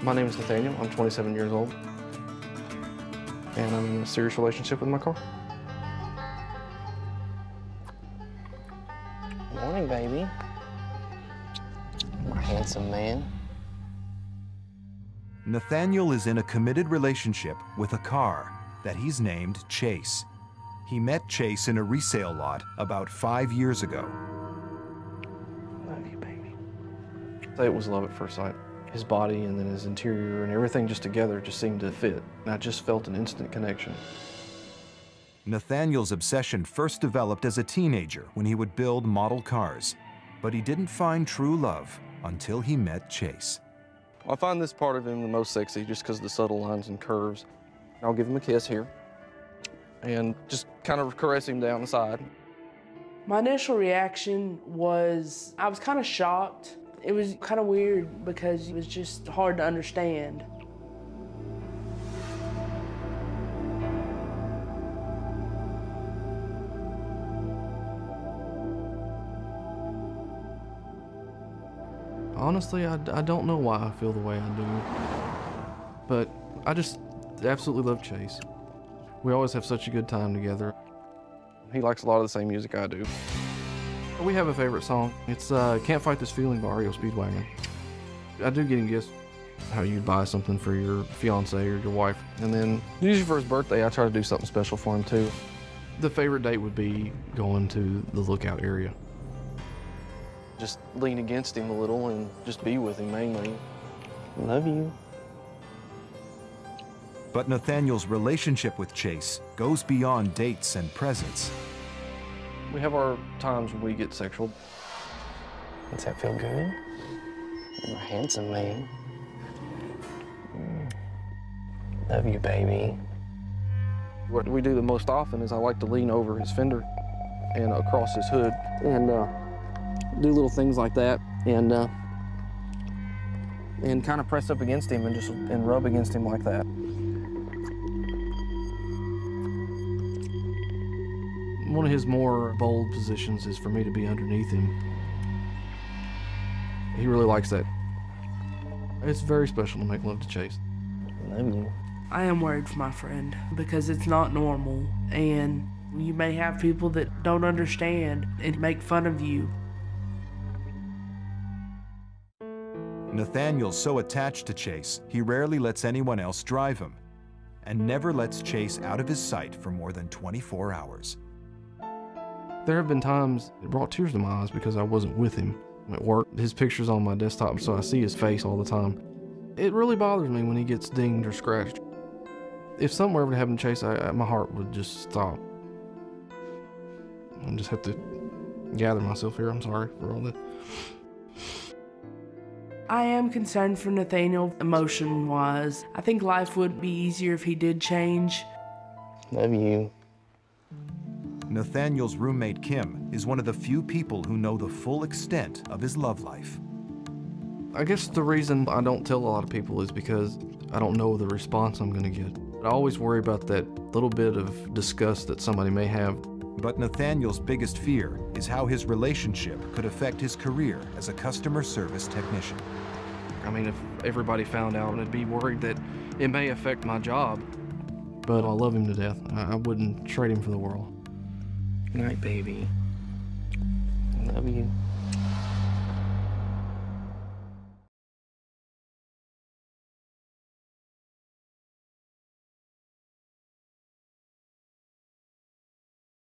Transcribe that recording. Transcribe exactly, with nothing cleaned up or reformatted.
My name is Nathaniel. I'm twenty-seven years old, and I'm in a serious relationship with my car. Morning, baby. My handsome man. Nathaniel is in a committed relationship with a car that he's named Chase. He met Chase in a resale lot about five years ago. Love you, baby. It was love at first sight. His body and then his interior and everything just together just seemed to fit. And I just felt an instant connection. Nathaniel's obsession first developed as a teenager when he would build model cars. But he didn't find true love until he met Chase. I find this part of him the most sexy just because of the subtle lines and curves. I'll give him a kiss here and just kind of caress him down the side. My initial reaction was, I was kind of shocked. It was kind of weird because it was just hard to understand. Honestly, I, I don't know why I feel the way I do, but I just absolutely love Chase. We always have such a good time together. He likes a lot of the same music I do. We have a favorite song. It's uh, Can't Fight This Feeling by R E O Speedwagon. I do get him gifts, how you buy something for your fiance or your wife. And then usually for his birthday, I try to do something special for him too. The favorite date would be going to the Lookout area. Just lean against him a little and just be with him mainly. Love you. But Nathaniel's relationship with Chase goes beyond dates and presents. We have our times when we get sexual. Does that feel good? You're a handsome man. Mm. Love you, baby. What we do the most often is I like to lean over his fender and across his hood and uh, do little things like that and uh, and kind of press up against him and just and rub against him like that. One of his more bold positions is for me to be underneath him. He really likes that. It's very special to make love to Chase. Love you. I am worried for my friend because it's not normal, and you may have people that don't understand and make fun of you. Nathaniel's so attached to Chase, he rarely lets anyone else drive him, and never lets Chase out of his sight for more than twenty-four hours. There have been times it brought tears to my eyes because I wasn't with him at work. His picture's on my desktop, so I see his face all the time. It really bothers me when he gets dinged or scratched. If something were ever to happen to Chase, I, I, my heart would just stop. I just have to gather myself here. I'm sorry for all that. I am concerned for Nathaniel emotion-wise. I think life would be easier if he did change. Love you. Nathaniel's roommate, Kim, is one of the few people who know the full extent of his love life. I guess the reason I don't tell a lot of people is because I don't know the response I'm gonna get. I always worry about that little bit of disgust that somebody may have. But Nathaniel's biggest fear is how his relationship could affect his career as a customer service technician. I mean, if everybody found out, I'd be worried that it may affect my job. But I love him to death. I, I wouldn't trade him for the world. Good night, baby. Love you.